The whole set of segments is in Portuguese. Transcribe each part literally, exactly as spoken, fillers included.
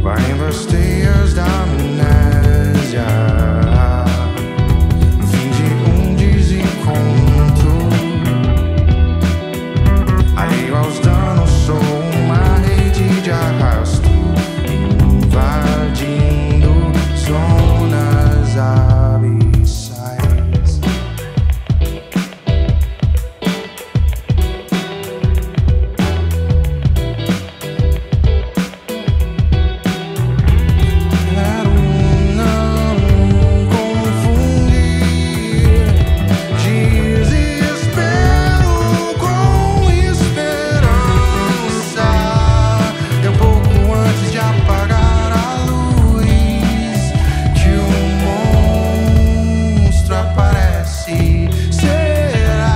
Varrendo as teias da amnésia, no fim de um desencontro. Alheio aos danos, sou uma rede de arrasto, invadindo zonas abissais. Quero não confundir desespero com esperança. É um pouco antes de apagar a luz que o monstro aparece. Será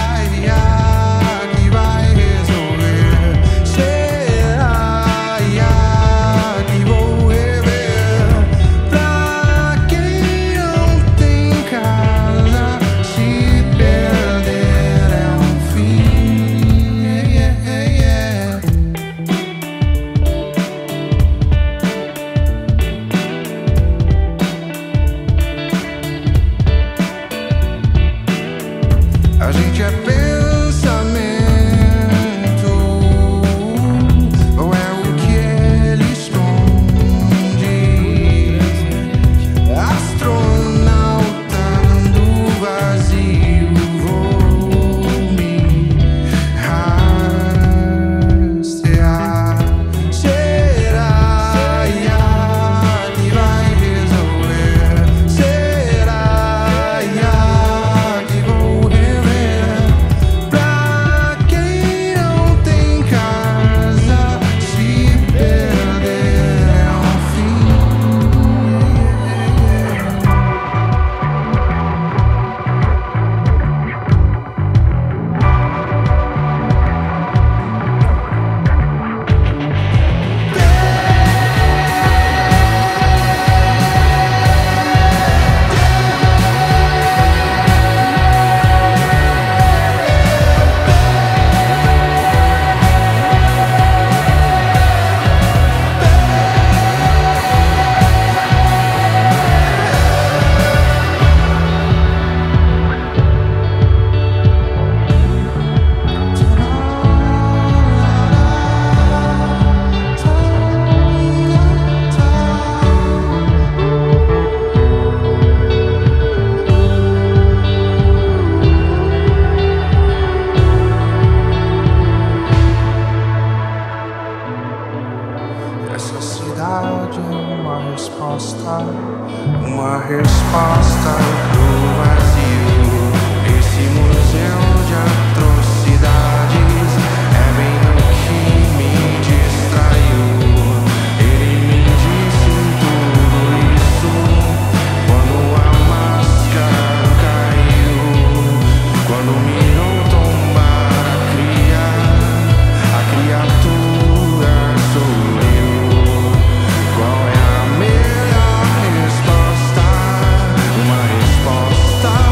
que vai resolver? Será que vou rever? Pra quem não tem casa, se perder é um fim. Yeah, yeah, yeah. A gente é pensamento, ou é o que ele esconde? Astronauta do vazio, vou me rastrear. Será que vai resolver? Será que vou rever? Pra quem não tem casa, se perder é um fim. Essa cidade é uma resposta, uma resposta pro vazio. Esse museu de atrocidades é bem o que me distraiu. Ele me disse tudo isso quando a máscara caiu, quando mirou tombar a cria, a criatura sou eu. Qual é a melhor resposta? Uma resposta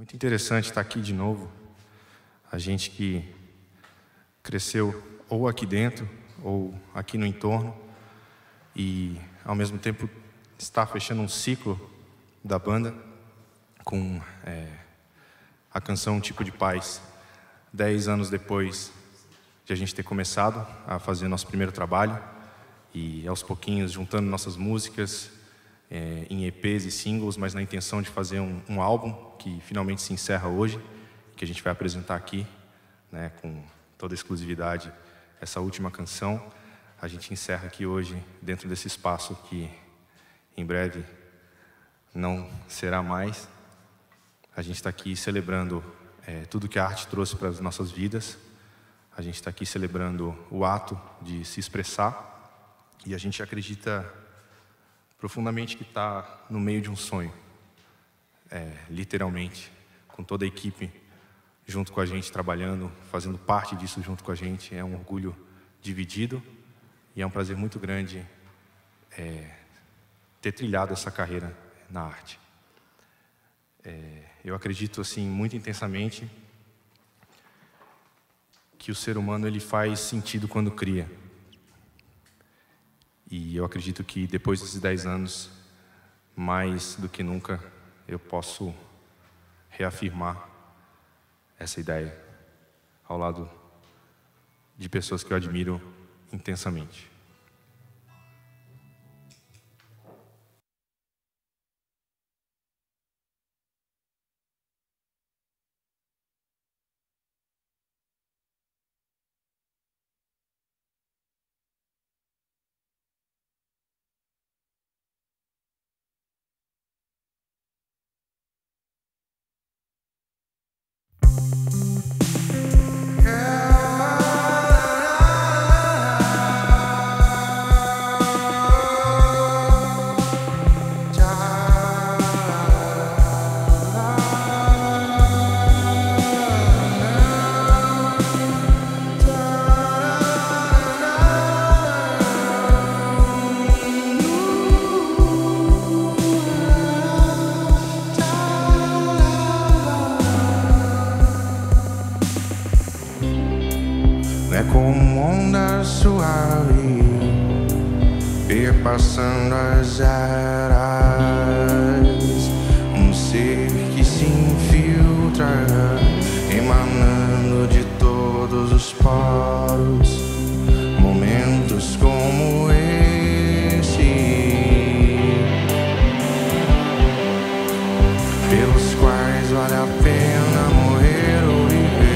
Muito interessante estar aqui de novo. A gente que cresceu ou aqui dentro ou aqui no entorno e ao mesmo tempo está fechando um ciclo da banda com é, a canção Tipo de Paz. Dez anos depois de a gente ter começado a fazer nosso primeiro trabalho e aos pouquinhos juntando nossas músicas é, em E Pês e singles, mas na intenção de fazer um, um álbum que finalmente se encerra hoje, que a gente vai apresentar aqui, né, com toda a exclusividade, essa última canção. A gente encerra aqui hoje dentro desse espaço que em breve não será mais. A gente está aqui celebrando é, tudo que a arte trouxe para as nossas vidas. A gente está aqui celebrando o ato de se expressar e a gente acredita profundamente que está no meio de um sonho, é, literalmente, com toda a equipe junto com a gente, trabalhando, fazendo parte disso junto com a gente. É um orgulho dividido e é um prazer muito grande é, ter trilhado essa carreira na arte. É, eu acredito assim muito intensamente que o ser humano ele faz sentido quando cria. E eu acredito que depois desses dez anos, mais do que nunca, eu posso reafirmar essa ideia ao lado de pessoas que eu admiro intensamente. É como onda suave perpassando as eras, um ser que se infiltra, emanando de todos os poros, momentos como esse, pelos quais vale a pena morrer ou viver.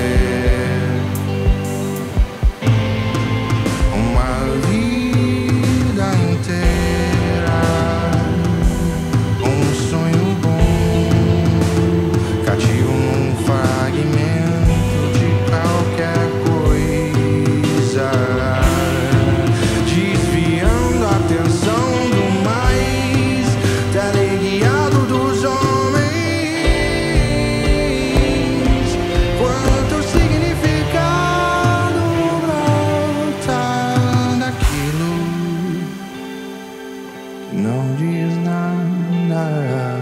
Não diz nada.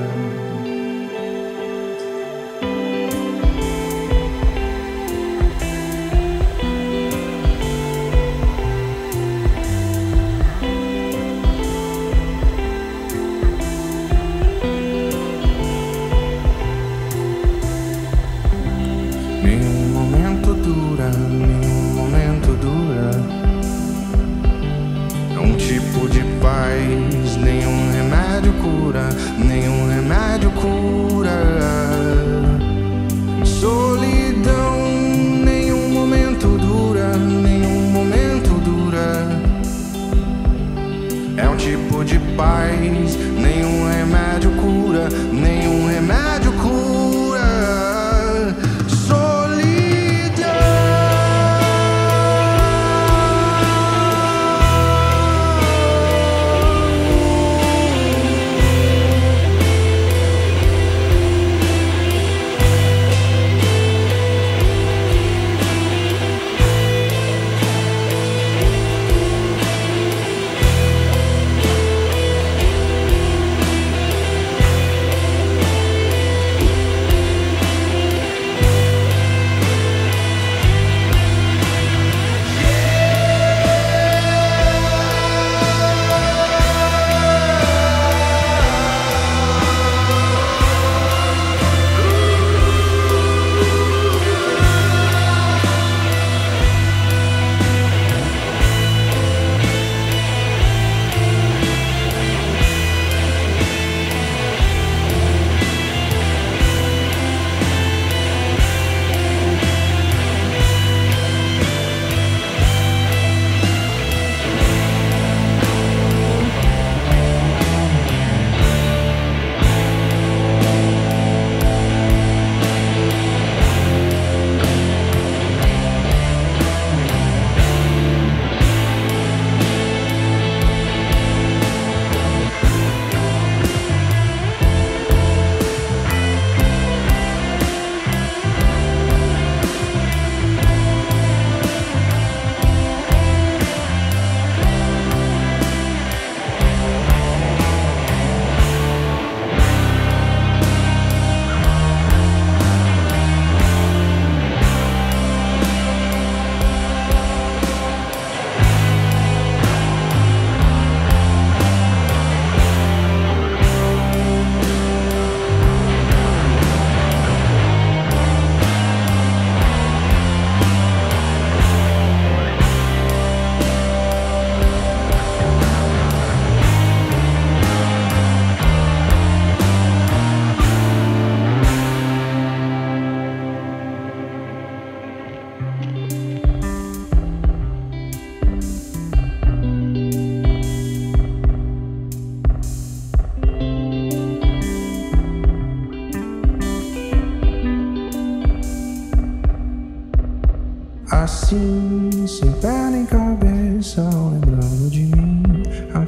Nenhum momento dura, nenhum momento dura. É um tipo de paz, nenhum remédio cura, nenhum remédio cura. Solidão, nenhum momento dura, nenhum momento dura. É um tipo de paz, nenhum remédio cura, nenhum remédio cura.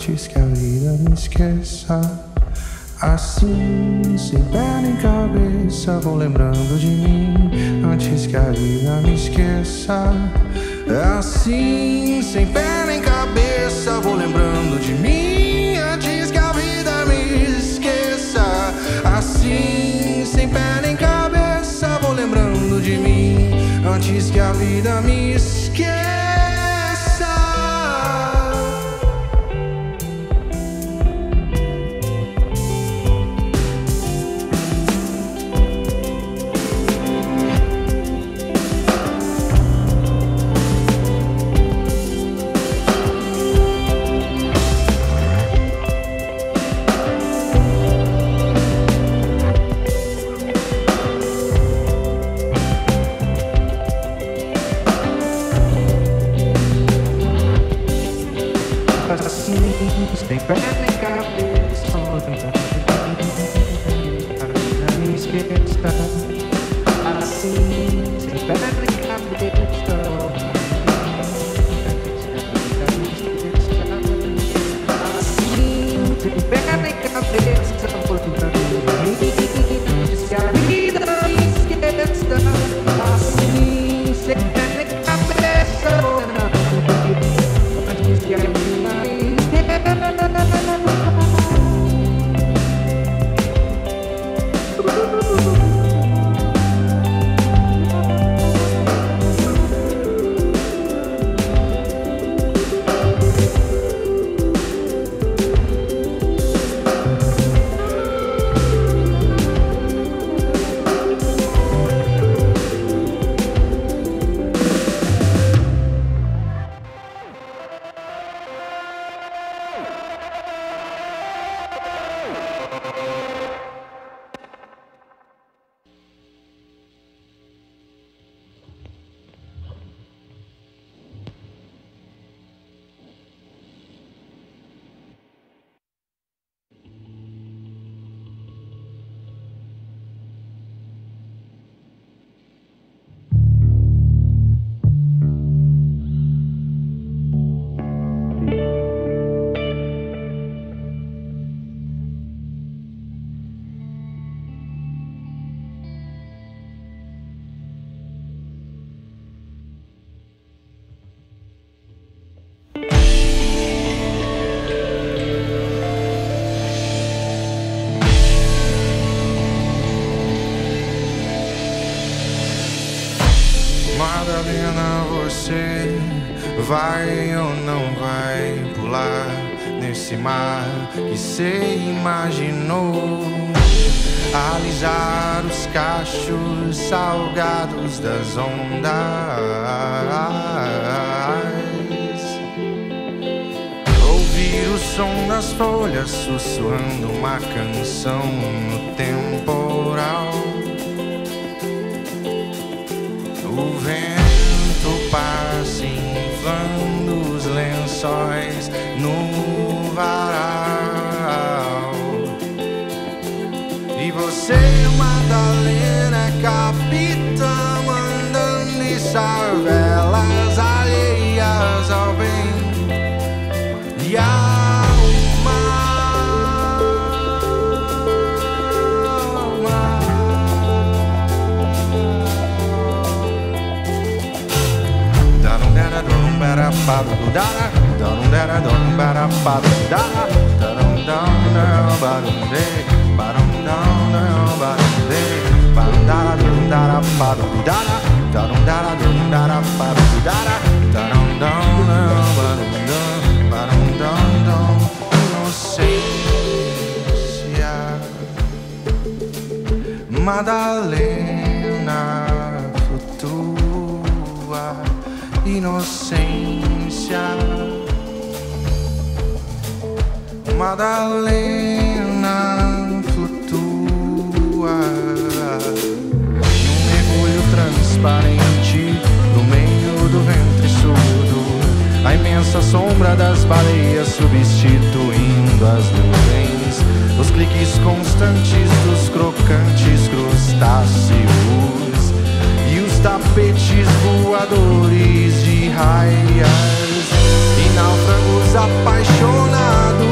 antes que a vida me esqueça. Assim, sem pé nem cabeça, vou lembrando de mim antes que a vida me esqueça. Assim, sem pé nem cabeça, vou lembrando de mim antes que a vida me esqueça. Assim, sem pé nem cabeça, vou lembrando de mim antes que a vida me esqueça. Sem pé nem cabeça, vou lembrar de mim antes que a vida me esqueça. Assim, sem pé nem cabeça, vou assim, sem pé nem cabeça, vou lembrar de mim antes que a vida me esqueça. Assim, sem pé nem cabeça, vou lembrar de mim antes que a vida me Madalena, você vai ou não vai pular nesse mar que cê imaginou? Alisar os cachos salgados das ondas, ouvir o som das folhas sussurrando uma canção no temporal. O vento passa inflando os lençóis no varal. E você, Madalena, é capitã, mandando içar velas alheias ao bem e ao mal. Darum dera dum bera padu dara, darum dera dum bera padu dara, darum dum dera barum de. Barum down down barum de, barum dara dum dara barum dara, darum dara dum dara barum dara, darum down down barum dum, barum down down. Inocência, Madalena flutua, inocência, Madalena. Um mergulho transparente no meio do ventre surdo, a imensa sombra das baleias substituindo as nuvens, os cliques constantes dos crocantes crustáceos e os tapetes voadores de raias e náufragos apaixonados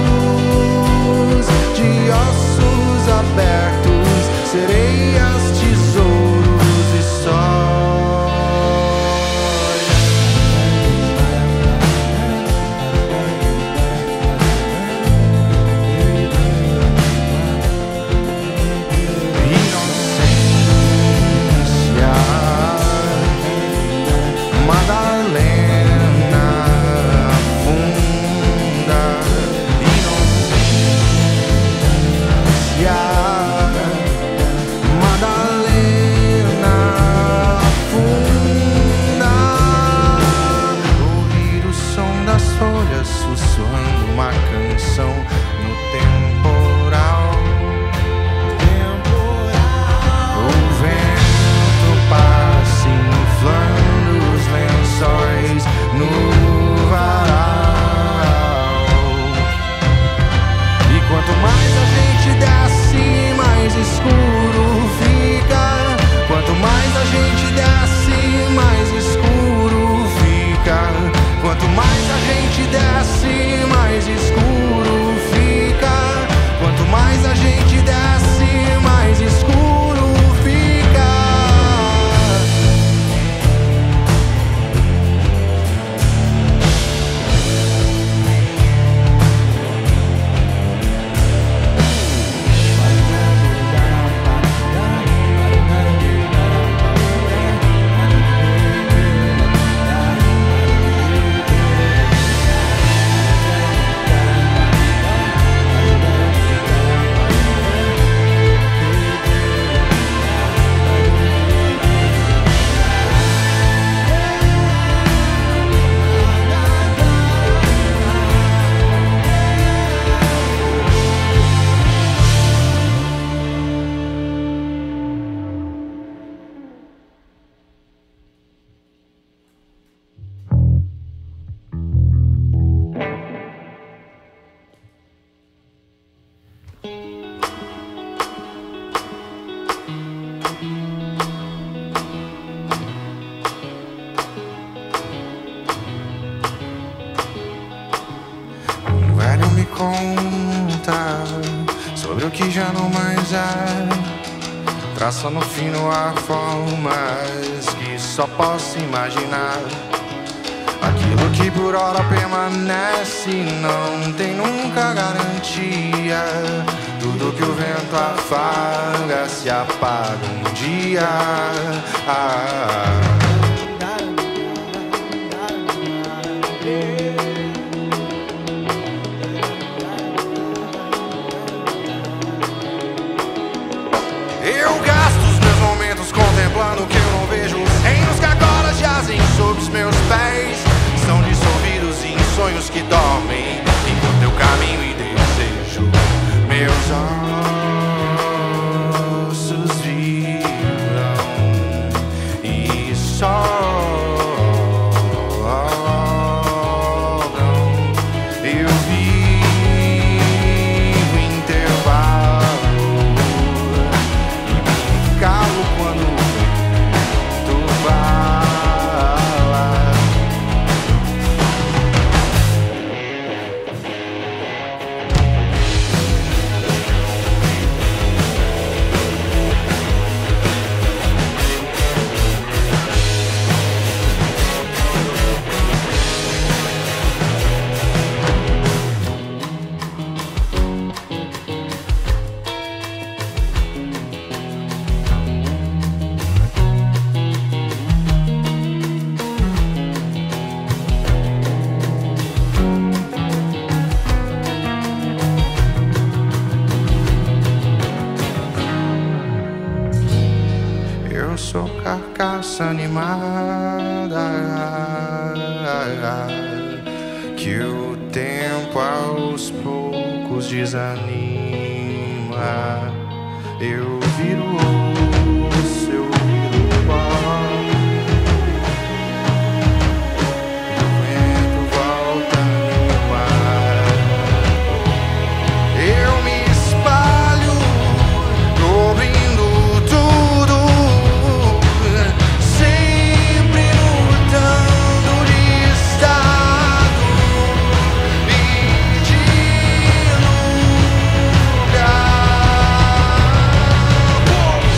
folhas sussurrando uma canção no temporal. O vento passa inflando os lençóis no varal. E quanto mais a gente desce, mais escuro fica. Quanto mais a gente desce, mais escuro fica. Quanto mais a gente desce, mais escuro fica. Quanto mais a gente desce, mais escuro fica. Conta sobre o que já não mais é. Traça no fino a formas que só posso imaginar. Aquilo que por hora permanece não tem nunca garantia. Tudo que o vento afaga se apaga um dia. Ah. Eu gasto os meus momentos contemplando o que eu não vejo. Os reinos que agora jazem sob os meus pés são dissolvidos em sonhos que dormem enquanto eu caminho e desejo. Meus ossos vibram e sobram. Eu vivo intervalo. Calo quando tu fala. Eu sou carcaça animada que o tempo aos poucos desanima. Eu viro osso, eu viro pó. O vento volta no mar. Eu me espalho, cobrindo tudo, sempre mudando de estado e de lugar.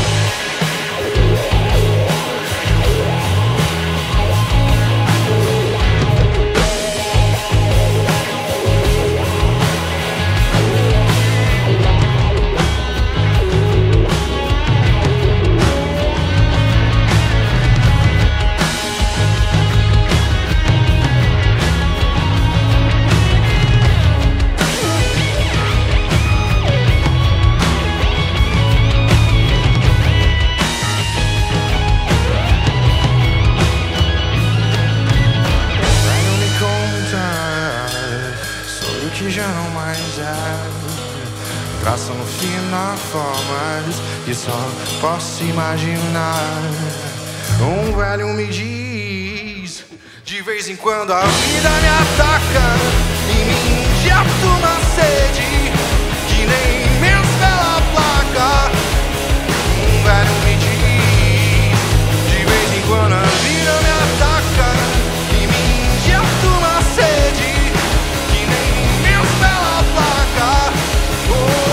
que já não mais é. Traça no final formas que só posso imaginar. Um velho me diz, de vez em quando a vida me ataca e me injeta uma sede que nem menos bela placa. Um velho me diz, de vez em quando a vida me ataca e me injeta uma sede que nem menos bela placa. Oh,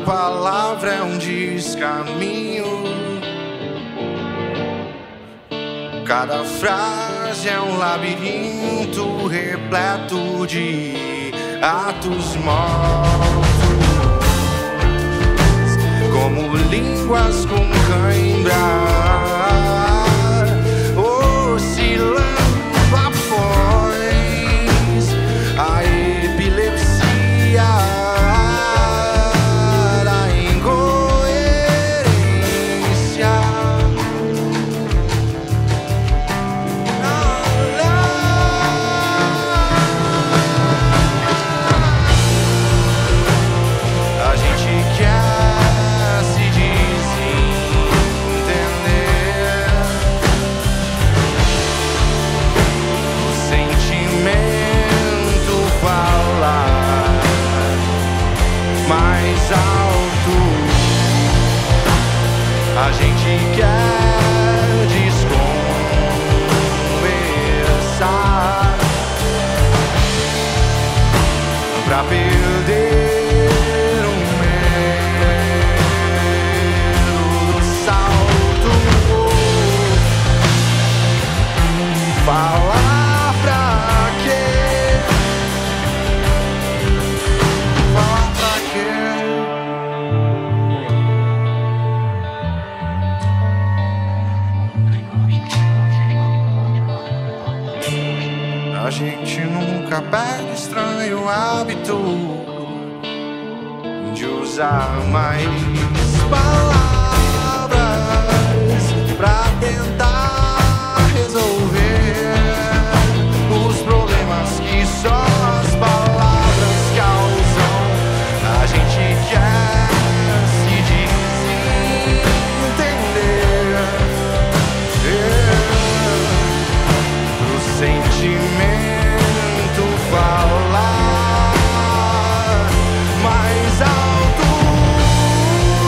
palavra é um descaminho. Cada frase é um labirinto repleto de atos mortos, como línguas com cãibra, oscilando após a epilepsia da incoerência. A gente quer se desentender, o sentimento falar mais alto. A gente quer desconversar pra perder o medo do salto. Falar pra quê? Falar pra quê? A gente nunca perde estranho hábito de usar mais palavras pra tentar resolver os problemas que só as palavras causam. A gente quer se desentender, pro sentimento falar mais alto.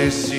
esse